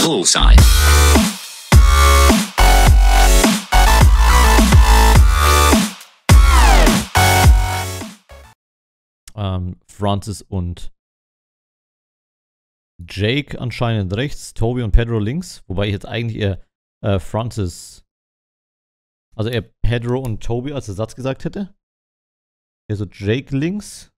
Bullseye. Francis und Jake anscheinend rechts, Toby und Pedro links. Wobei ich jetzt eigentlich eher Francis, also eher Pedro und Toby als Ersatz gesagt hätte. Also Jake links.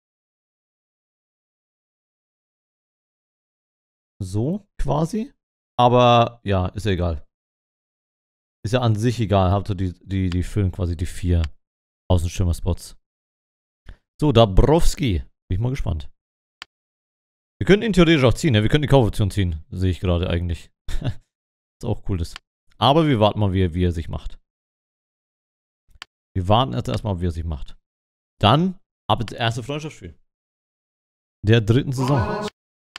So quasi. Aber ja, ist ja egal. Ist ja an sich egal. Habt ihr die füllen quasi die 4 Außenschirmer-Spots. So, Dabrowski. Bin ich mal gespannt. Wir könnten ihn theoretisch auch ziehen, ne? Wir könnten die Kaufoption ziehen. Sehe ich gerade eigentlich. Was auch cool ist. Aber wir warten mal, wie er sich macht. Wir warten jetzt erstmal, wie er sich macht. Dann ab ins erste Freundschaftsspiel. Der 3. Saison.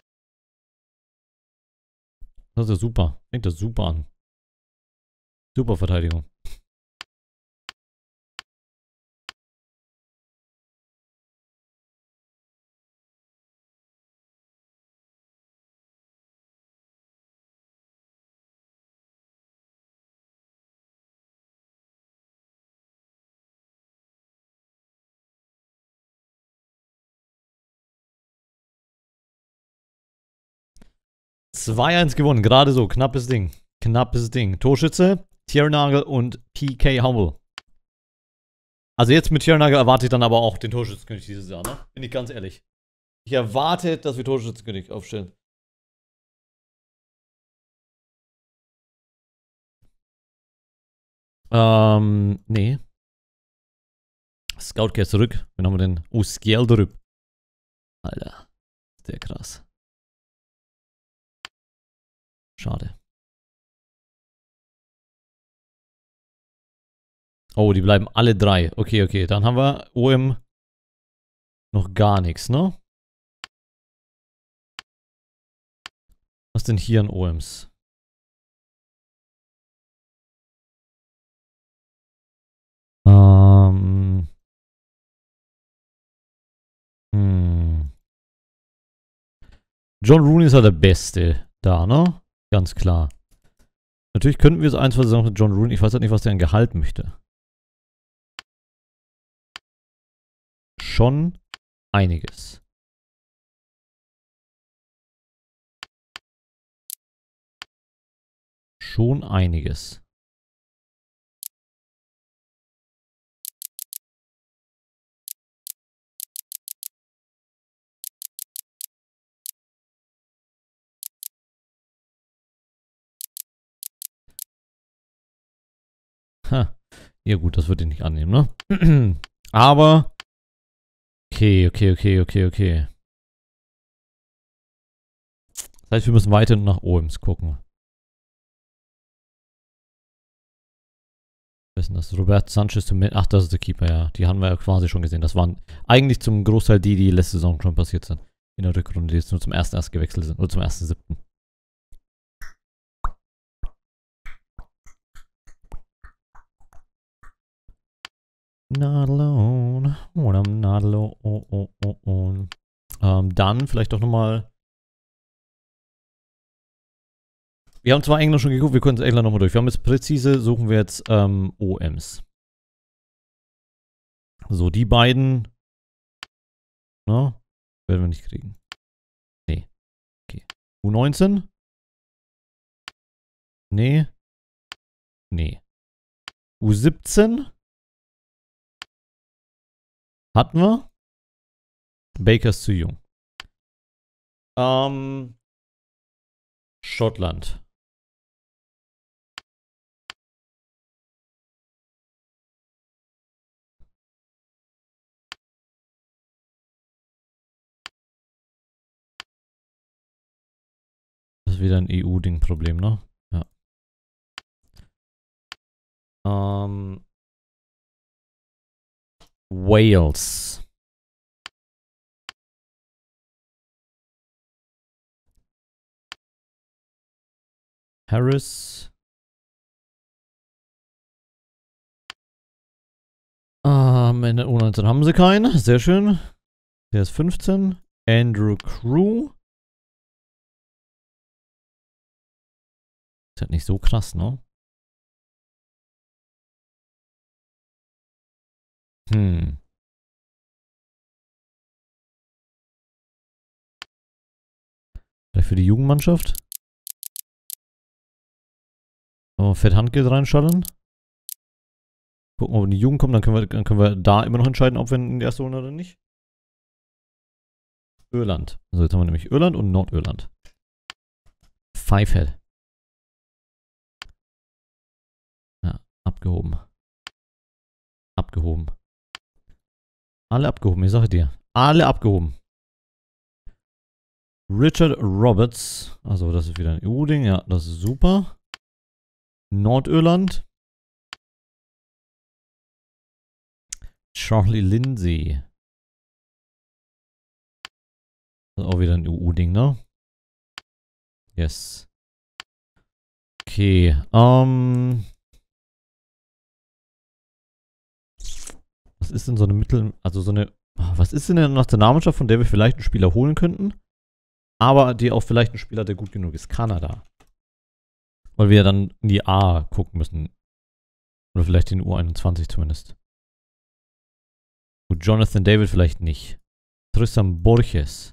Das ist ja super. Fängt das super an. Super Verteidigung. (2:1) gewonnen, gerade so, knappes Ding. Knappes Ding. Torschütze, Tiernagel und PK Humble. Also jetzt mit Tiernagel erwarte ich dann aber auch den Torschützenkönig dieses Jahr, ne? Bin ich ganz ehrlich. Ich erwarte, dass wir Torschützenkönig aufstellen. Nee. Scout kehrt zurück. Dann haben wir den Uskjeldrup. Alter. Sehr krass. Schade. Oh, die bleiben alle 3. Okay, okay. Dann haben wir OM noch gar nichts, ne? Was denn hier an OMs? John Rooney ist ja der Beste da, ne? Ganz klar. Natürlich könnten wir es 1, 2 Saisons mit John Rooney. Ich weiß halt nicht, was der an Gehalt möchte. Schon einiges. Schon einiges. Ha. Ja gut, das würde ich nicht annehmen, ne? Aber okay. Das heißt, wir müssen weiter nach OMs gucken. Wer ist denn das? Robert Sanchez. Ach, das ist der Keeper, ja. Die haben wir ja quasi schon gesehen. Das waren eigentlich zum Großteil die letzte Saison schon passiert sind. In der Rückrunde, die jetzt nur zum 1.1. gewechselt sind. Oder zum 1.7. Not alone. When I'm not alone. Dann vielleicht doch nochmal. Wir haben zwar England schon geguckt, wir können es England nochmal durch. Wir haben jetzt präzise, suchen wir jetzt OMs. So, die beiden. Na, werden wir nicht kriegen. Nee. Okay. U19? Nee. Nee. U17? Hatten wir? Baker ist zu jung. Schottland. Das ist wieder ein EU-Ding-Problem, ne? Ja. Wales. Harris. In der U19 haben sie keinen. Sehr schön. Der ist 15. Andrew Crew. Ist halt nicht so krass, ne? Hm. Vielleicht für die Jugendmannschaft? Oh, Fett Handgeld reinschallern. Gucken, ob in die Jugend kommt, dann können wir da immer noch entscheiden, ob wir in die erste holen oder nicht. Irland. Also jetzt haben wir nämlich Irland und Nordirland. Fivehead. Ja, abgehoben. Abgehoben. Alle abgehoben, ich sage dir. Alle abgehoben. Richard Roberts. Also das ist wieder ein EU-Ding. Ja, das ist super. Nordirland. Charlie Lindsay. Das ist auch wieder ein EU-Ding, ne? Yes. Okay, was ist denn so eine was ist denn eine Nationalmannschaft, von der wir vielleicht einen Spieler holen könnten? Aber die auch vielleicht ein Spieler, der gut genug ist. Kanada. Weil wir ja dann in die A gucken müssen. Oder vielleicht in U21 zumindest. Gut, Jonathan David vielleicht nicht. Tristan Borges.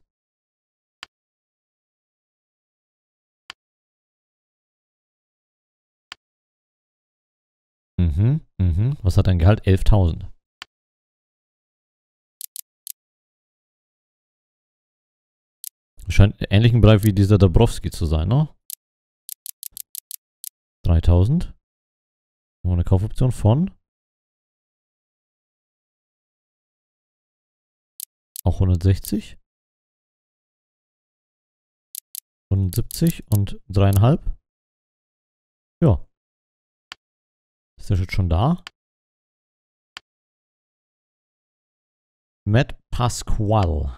Was hat dein Gehalt? 11.000. Scheint ähnlichen Bereich wie dieser Dabrowski zu sein, ne? 3.000. Eine Kaufoption von auch 160. 170 und 3,5. Ja. Ist der schon da? Matt Pasquale.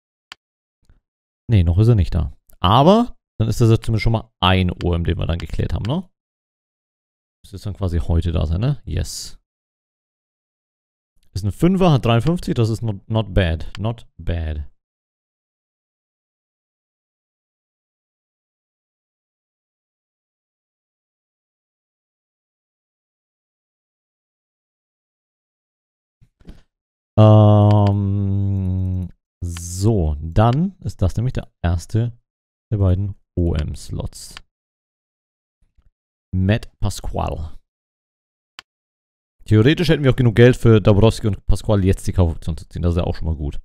Nee, noch ist er nicht da. Aber dann ist das ja zumindest schon mal ein OM, den wir dann geklärt haben, ne? Das ist dann quasi heute da sein, ne? Yes. Ist ein 5er, hat 53, das ist not bad. Not bad. So, dann ist das nämlich der erste der beiden OM-Slots. Matt Pasquale. Theoretisch hätten wir auch genug Geld für Dabrowski und Pasquale jetzt die Kaufoption zu ziehen. Das ist ja auch schon mal gut.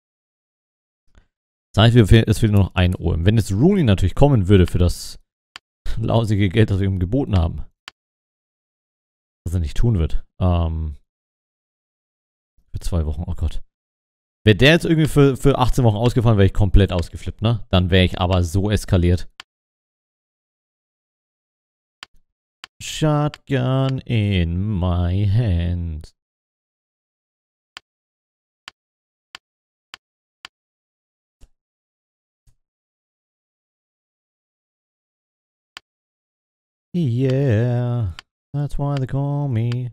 Das heißt, es fehlt nur noch ein OM. Wenn jetzt Rooney natürlich kommen würde für das lausige Geld, das wir ihm geboten haben, was er nicht tun wird, für 2 Wochen, oh Gott. Wäre der jetzt irgendwie für 18 Wochen ausgefallen, wäre ich komplett ausgeflippt, ne? Dann wäre ich aber so eskaliert. Shotgun in my hand. Yeah, that's why they call me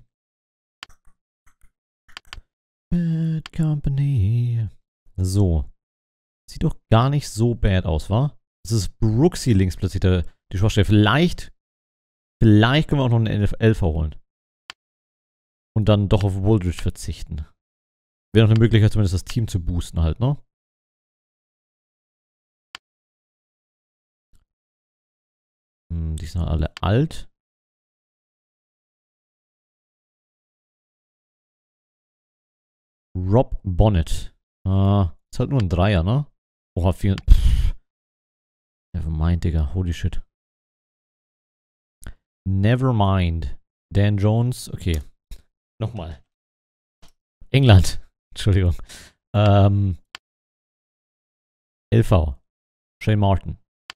Bad Company. So. Sieht doch gar nicht so bad aus, wa? Das ist Brooksy links plötzlich, die Schwachstelle. Vielleicht können wir auch noch einen NFL verholen. Und dann doch auf Woldridge verzichten. Wäre noch eine Möglichkeit, zumindest das Team zu boosten halt, ne? Die sind alle alt. Rob Bonnet. Ist halt nur ein Dreier, ne? Oha, viel. Nevermind, Digga. Holy shit. Nevermind. Dan Jones. Okay. Nochmal. England. Entschuldigung. LV. Shane Martin.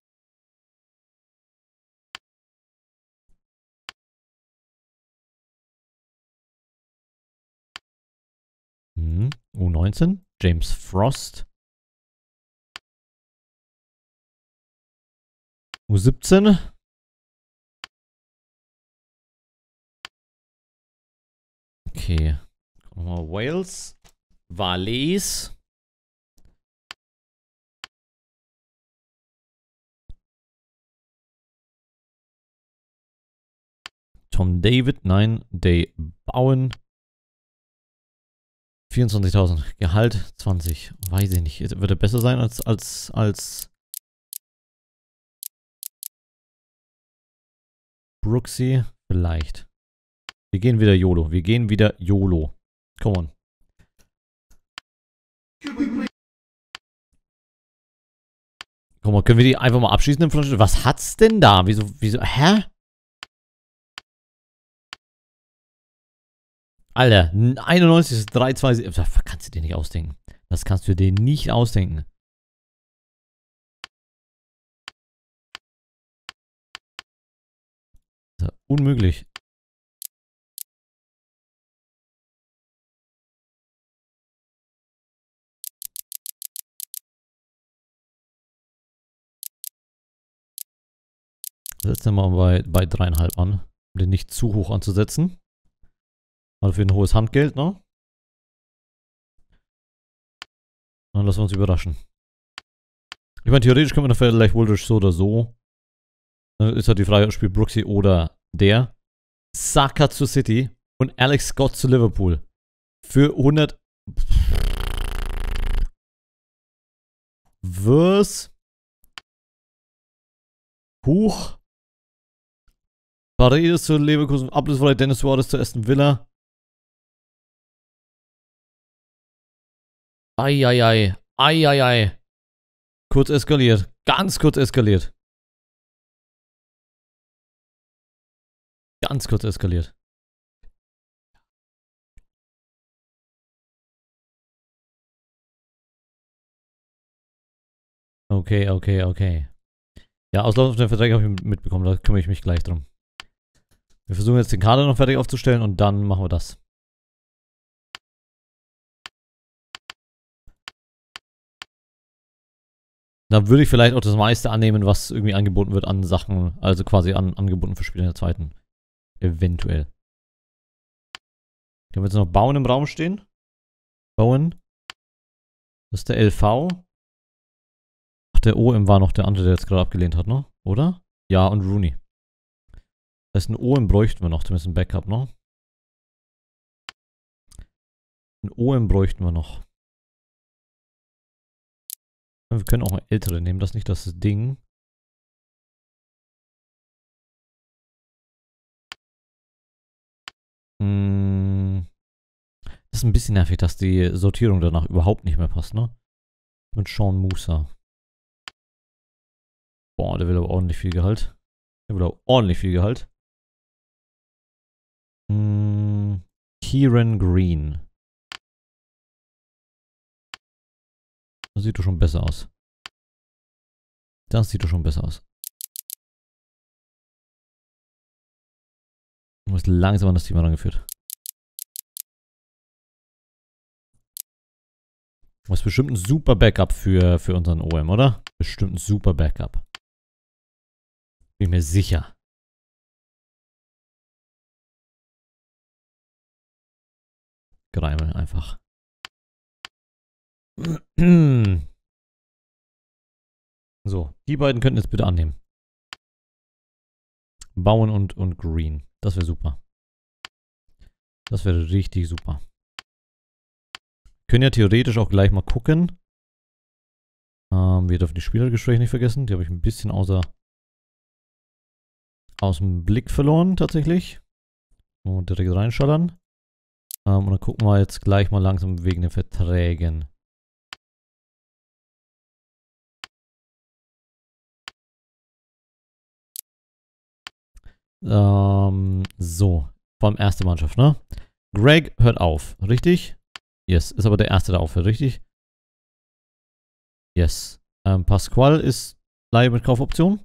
U19. James Frost. U17. Okay. Nochmal Wales. Valais. Tom David, nein, Day Bowen. 24.000. Gehalt 20. Weiß ich nicht. Wird er besser sein als Brooksy? Vielleicht. Wir gehen wieder YOLO. Wir gehen wieder YOLO. Come on. Guck mal, können wir die einfach mal abschießen im Front? Was hat's denn da? Wieso, hä? Alter, 91 ist 3,2. Das kannst du dir nicht ausdenken. Das kannst du dir nicht ausdenken. Das ist unmöglich. Setzen wir mal bei 3,5 an, um den nicht zu hoch anzusetzen. Mal für ein hohes Handgeld, ne? Dann lassen wir uns überraschen. Ich meine, theoretisch können wir noch vielleicht Woldridge so oder so. Dann ist halt die Frage, spielt Brooksy oder der. Saka zu City und Alex Scott zu Liverpool. Für 100... Was? Huch. Paredes zu Leverkusen, ablösefrei Dennis Suarez zu Aston Villa. Eieiei. Eieiei. Kurz eskaliert. Ganz kurz eskaliert. Ganz kurz eskaliert. Okay, okay, okay. Ja, Auslauf auf den Vertrag habe ich mitbekommen, da kümmere ich mich gleich drum. Wir versuchen jetzt den Kader noch fertig aufzustellen und dann machen wir das. Da würde ich vielleicht auch das meiste annehmen, was irgendwie angeboten wird an Sachen, also quasi an Angeboten für Spieler in der zweiten. Eventuell. Können wir jetzt noch Bauen im Raum stehen? Bauen. Das ist der LV. Ach, der OM war noch der andere, der jetzt gerade abgelehnt hat, ne? Oder? Ja, und Rooney. Das heißt, ein OM bräuchten wir noch, zumindest ein Backup, ne? Ein OM bräuchten wir noch. Wir können auch mal ältere nehmen, das ist nicht das Ding. Das ist ein bisschen nervig, dass die Sortierung danach überhaupt nicht mehr passt, ne? Mit Sean Musa. Boah, der will aber ordentlich viel Gehalt. Der will aber ordentlich viel Gehalt. Kieran Green. Das sieht doch schon besser aus. Das sieht doch schon besser aus. Du musst langsam an das Thema rangeführt. Das ist bestimmt ein super Backup für unseren OM, oder? Bestimmt ein super Backup. Bin mir sicher. Greimel einfach. So, die beiden könnten jetzt bitte annehmen. Bauen und Green. Das wäre super. Das wäre richtig super. Können ja theoretisch auch gleich mal gucken. Wir dürfen die Spielergespräche nicht vergessen. Die habe ich ein bisschen aus dem Blick verloren, tatsächlich. Und direkt reinschallern. Und dann gucken wir jetzt gleich mal langsam wegen den Verträgen. So. Vor allem erste Mannschaft, ne? Greg hört auf, richtig? Yes. Ist aber der erste, der aufhört, richtig? Yes. Pasquale ist Leihe mit Kaufoption.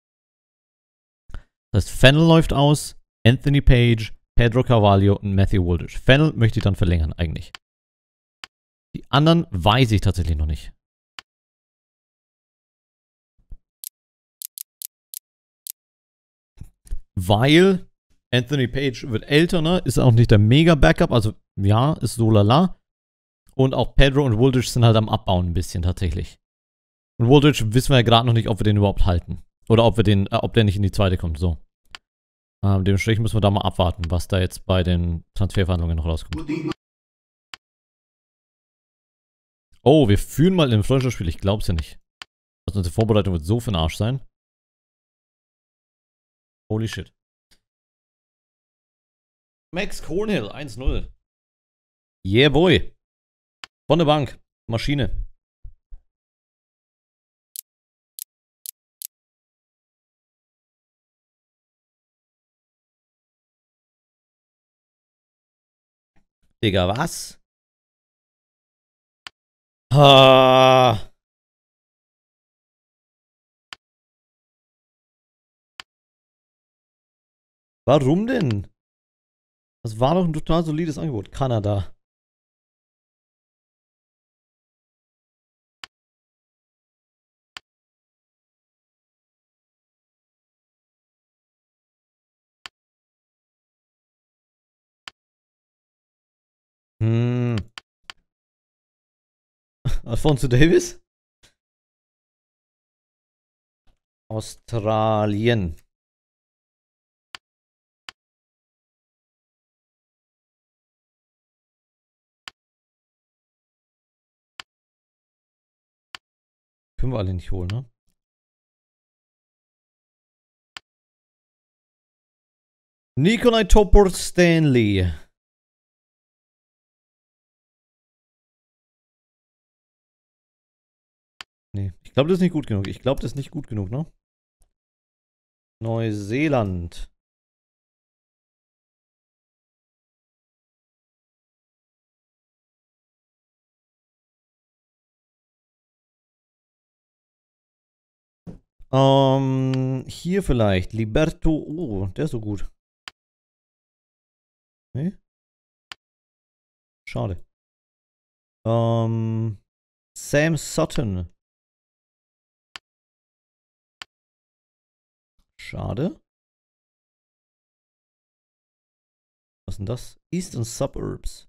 Das heißt, Fennel läuft aus, Anthony Page, Pedro Carvalho und Matthew Woldridge. Fennel möchte ich dann verlängern, eigentlich. Die anderen weiß ich tatsächlich noch nicht. Weil Anthony Page wird älter, ne? Ist auch nicht der Mega-Backup, also ja, ist so lala. Und auch Pedro und Woldridge sind halt am Abbauen ein bisschen tatsächlich. Und Woldridge wissen wir ja gerade noch nicht, ob wir den überhaupt halten. Oder ob der nicht in die zweite kommt, so. Dementsprechend müssen wir da mal abwarten, was da jetzt bei den Transferverhandlungen noch rauskommt. Oh, wir führen mal ein Freundschaftsspiel. Ich glaub's ja nicht. Also unsere Vorbereitung wird so für den Arsch sein. Holy shit. Max Cornhill, 1-0. Yeah, boy. Von der Bank. Maschine. Digga, was? Ah. Warum denn? Das war doch ein total solides Angebot. Kanada. Hm. Alfonso Davis? Australien. Können wir alle nicht holen, ne? Nikolai Topor-Stanley. Nee, ich glaube, das ist nicht gut genug. Ich glaube, das ist nicht gut genug, ne? Neuseeland. Hier vielleicht. Liberto. Oh, der ist so gut. Nee? Schade. Sam Sutton. Schade. Was ist denn das? Eastern Suburbs.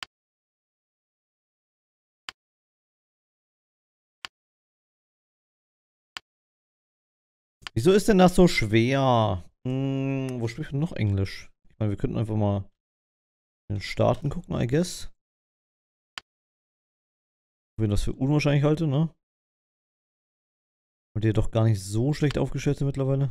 Wieso ist denn das so schwer? Wo spricht man noch Englisch? Ich meine, wir könnten einfach mal in den Staaten gucken, I guess. Wenn das für unwahrscheinlich halte, ne? Und die doch gar nicht so schlecht aufgestellt sind mittlerweile.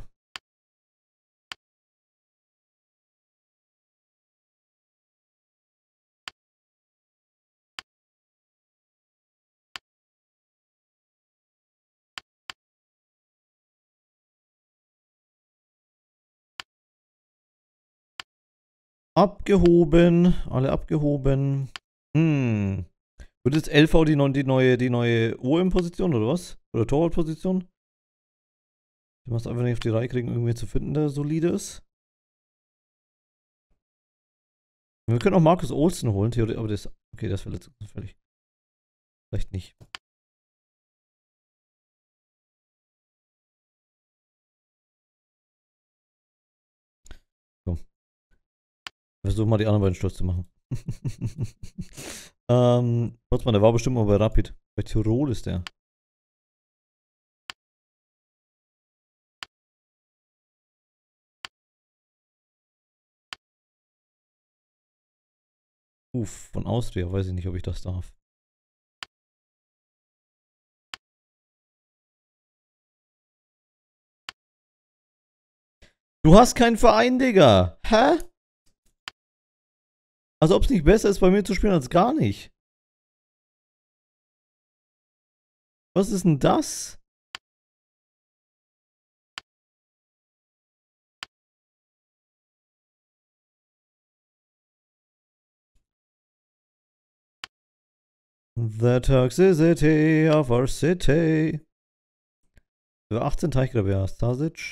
Abgehoben. Alle abgehoben. Wird jetzt LV die neue OM-Position oder was? Oder Torwart-Position? Ich muss einfach nicht auf die Reihe kriegen, irgendwie zu finden, der solide ist. Wir können auch Markus Olsen holen, theoretisch, aber das. Okay, das verletzt uns völlig. Vielleicht nicht. So. Versuch mal die anderen beiden Sturz zu machen. Kurzmann, der war bestimmt mal bei Rapid. Bei Tirol ist der. Von Austria, weiß ich nicht, ob ich das darf. Du hast keinen Verein, Digga. Hä? Also ob es nicht besser ist, bei mir zu spielen als gar nicht. Was ist denn das? The toxicity of our city. Über 18 Teichgräber, ja. Stasic.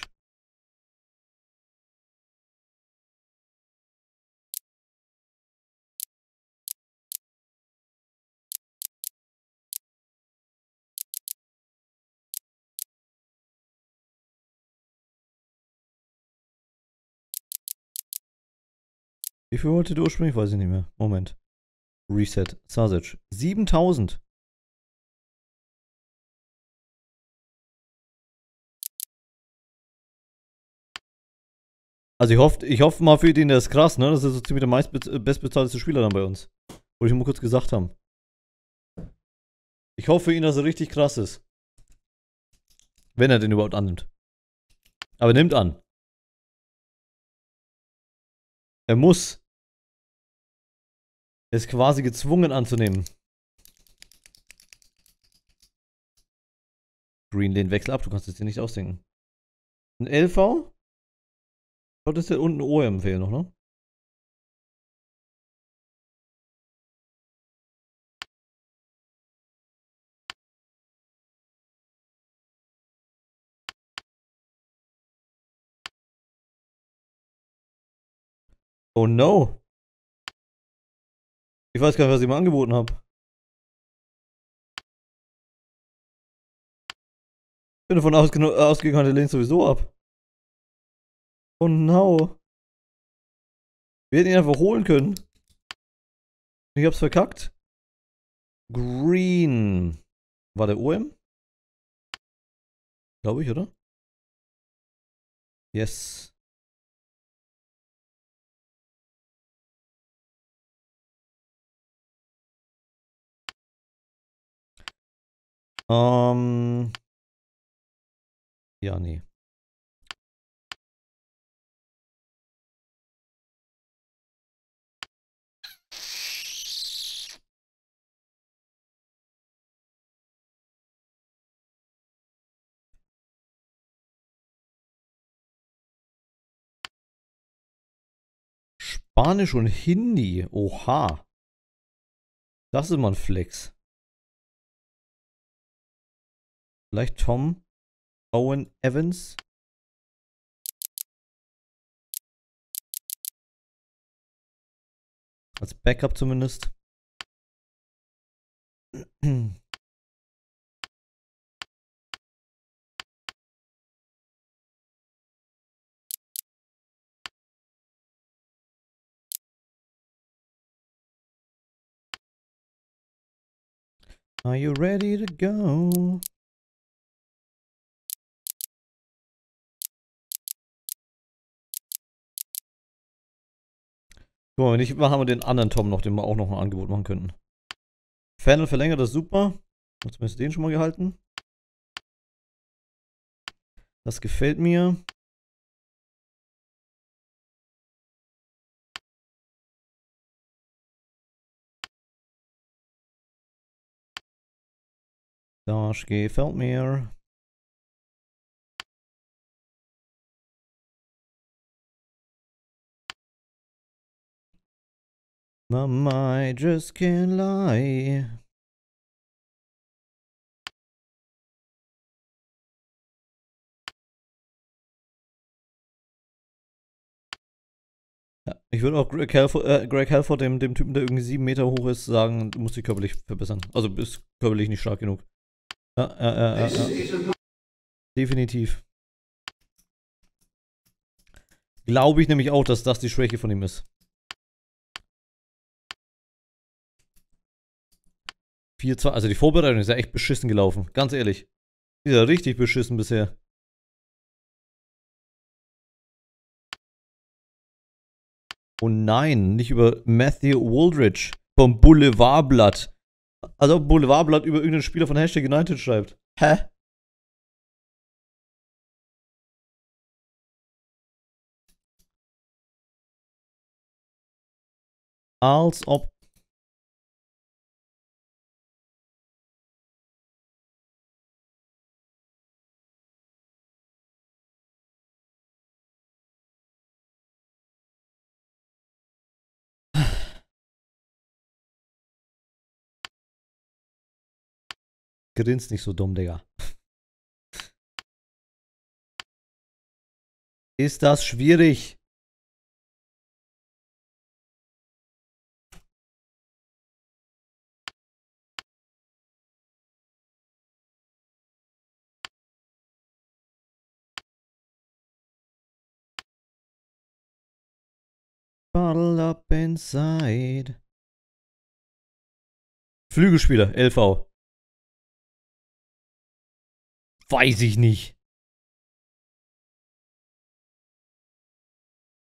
Wie viel wollte du ursprünglich? Weiß ich nicht mehr. Moment. Reset. Stasic. 7000. Also ich hoffe mal für den, der ist krass, ne? Das ist so ziemlich der bestbezahlteste Spieler dann bei uns. Wollte ich mal kurz gesagt haben. Ich hoffe für ihn, dass er richtig krass ist. Wenn er den überhaupt annimmt. Aber er nimmt an. Er muss. Er ist quasi gezwungen anzunehmen. Green Lane wechsel ab, du kannst es dir nicht ausdenken. Ein LV? Solltest du unten OM fehlen noch, ne? Oh no. Ich weiß gar nicht, was ich ihm angeboten habe. Ich bin davon ausgegangen, der lehnt sowieso ab. Oh no. Wir hätten ihn einfach holen können. Ich hab's verkackt. Green. War der OM? Glaube ich, oder? Yes. Ja, nee. Spanisch und Hindi. Oha. Das ist mal ein Flex. Vielleicht Tom Owen Evans. Als Backup zumindest. Are you ready to go? Guck mal, wenn nicht, haben wir den anderen Tom noch, den wir auch noch ein Angebot machen könnten. Fernel verlängert, das ist super. Zumindest den schon mal gehalten. Das gefällt mir. Das gefällt mir. Mama, I just can't lie. Ja, ich würde auch Greg Halford, dem Typen, der irgendwie 7 Meter hoch ist, sagen, du musst dich körperlich verbessern. Also bist körperlich nicht stark genug. Ja. Definitiv. Glaube ich nämlich auch, dass das die Schwäche von ihm ist. 4-2, also die Vorbereitung ist ja echt beschissen gelaufen. Ganz ehrlich. Die ist ja richtig beschissen bisher. Oh nein, nicht über Matthew Wooldridge vom Boulevardblatt. Also ob Boulevardblatt über irgendeinen Spieler von Hashtag United schreibt. Hä? Als ob. Grinst nicht so dumm, Digga. Ist das schwierig? Bottle up inside. Flügelspieler, LV. Weiß ich nicht.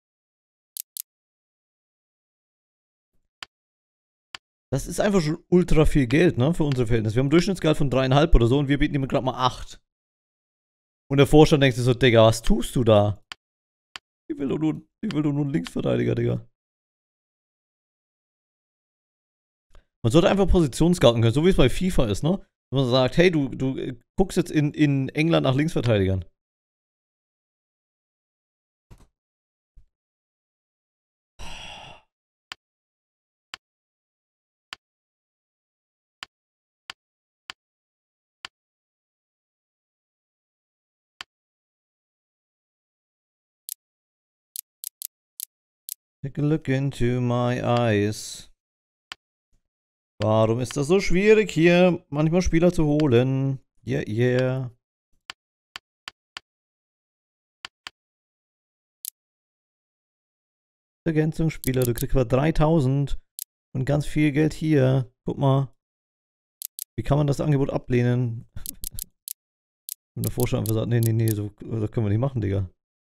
Das ist einfach schon ultra viel Geld, ne, für unsere Verhältnisse. Wir haben ein Durchschnittsgehalt von 3,5 oder so und wir bieten ihm gerade mal 8. Und der Vorstand denkt sich so, Digga, was tust du da? Ich will doch nur einen Linksverteidiger, Digga. Man sollte einfach Positionsscouten können, so wie es bei FIFA ist, ne? Wenn man sagt, hey, du guckst jetzt in England nach Linksverteidigern. Take a look into my eyes. Warum ist das so schwierig hier, manchmal Spieler zu holen? Yeah, yeah. Ergänzungsspieler, du kriegst aber 3000 und ganz viel Geld hier. Guck mal. Wie kann man das Angebot ablehnen? Und der Vorstand einfach sagt, nee, so das können wir nicht machen, Digga.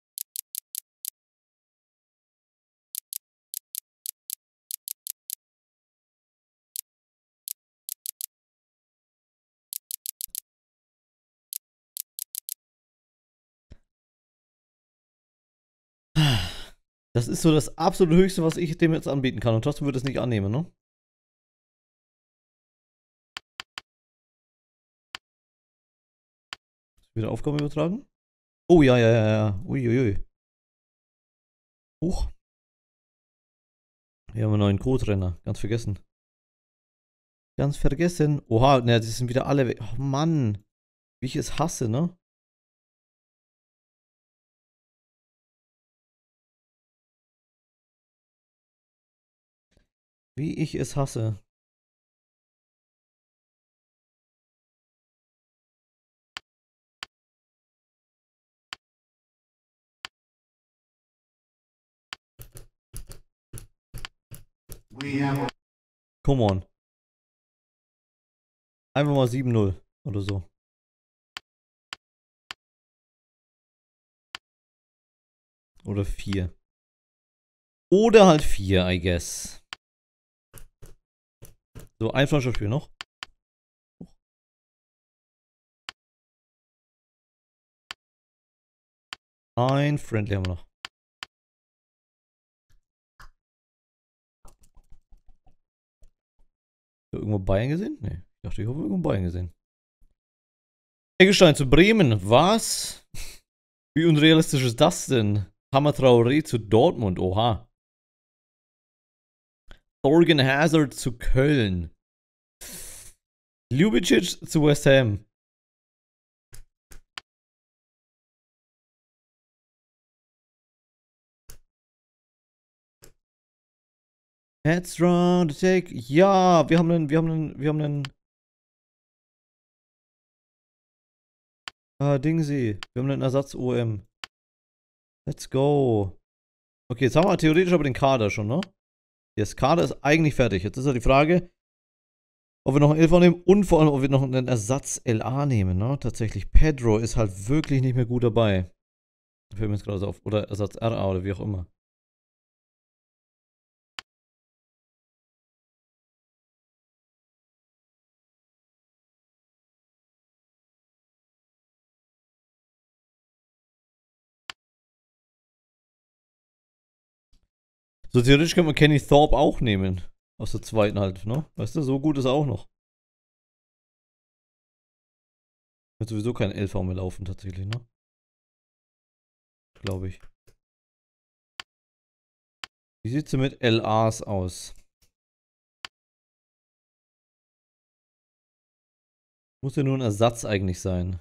Das ist so das absolute Höchste, was ich dem jetzt anbieten kann. Und trotzdem würde es nicht annehmen, ne? Wieder Aufgabe übertragen? Oh, ja. Uiuiui. Huch. Hier haben wir noch einen Co-Trainer. Ganz vergessen. Ganz vergessen. Oha, ne, die sind wieder alle weg. Oh Mann. Wie ich es hasse, ne? Wie ich es hasse. Come on. Einfach mal 7-0 oder so. Oder 4. Oder halt 4, I guess. So, ein Freundschaftsspiel noch. Ein Friendly haben wir noch. Irgendwo Bayern gesehen? Nee. Ich dachte, ich habe irgendwo Bayern gesehen. Eggestein zu Bremen. Was? Wie unrealistisch ist das denn? Hammer Traoré zu Dortmund. Oha. Thorgan Hazard zu Köln. Ljubicic zu West Ham. Let's run to take. Ja, wir haben einen Dingsy. Wir haben einen Ersatz-OM. Let's go. Okay, jetzt haben wir theoretisch aber den Kader schon, ne? Das Kader ist eigentlich fertig. Jetzt ist ja die Frage, ob wir noch einen Elfer nehmen und vor allem, ob wir noch einen Ersatz-LA nehmen, ne? Tatsächlich, Pedro ist halt wirklich nicht mehr gut dabei. Fällt mir jetzt gerade so auf. Oder Ersatz-RA oder wie auch immer. So theoretisch könnte man Kenny Thorpe auch nehmen. Aus der zweiten halt, ne? Weißt du, so gut ist er auch noch. Wird sowieso kein LV mehr laufen, tatsächlich, ne? Glaube ich. Wie sieht's denn mit LAs aus? Muss ja nur ein Ersatz eigentlich sein.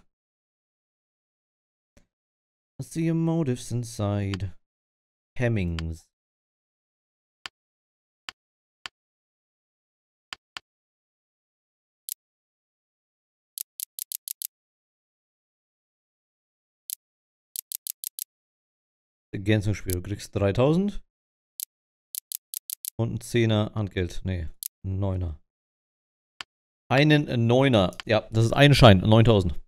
What's the motives inside? Hemmings. Ergänzungsspiel. Du kriegst 3000. Und ein 10er Handgeld. Nee, ein 9er. Einen 9er. Ja, das ist ein Schein. 9000.